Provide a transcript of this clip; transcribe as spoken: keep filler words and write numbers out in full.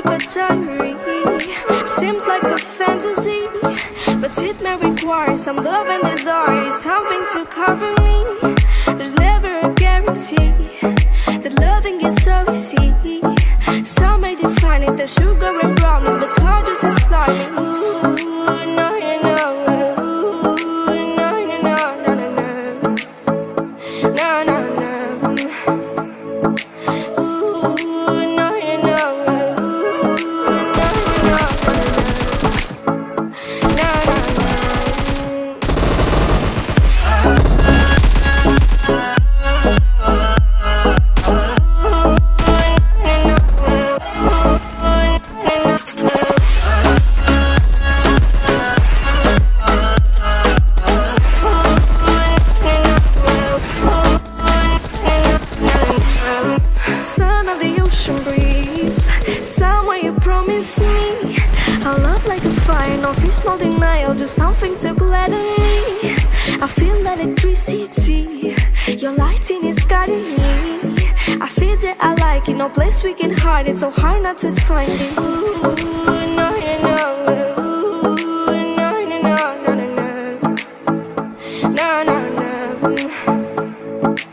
a diary. Seems like a fantasy, but it may require some love and desire. It's something to cover me. There's never a guarantee that loving is so easy. Some may define it as sugar and brownies, but hard just as slimy. Ooh, no, no, no. Ooh, no, no, no, no, no, no. No, no, no. Ooh, no, no, no. Ooh, no, no, no, no. No, no, no. Son of the ocean breeze, somewhere you promise me a love like a fire, no fears, no denial, just something to gladden me. I feel electricity, your lighting is guiding me. I feel that I like it, no place we can hide it, so hard not to find it. Ooh, no, no, no. Ooh, no, no, no, no, no, no. No, no, no.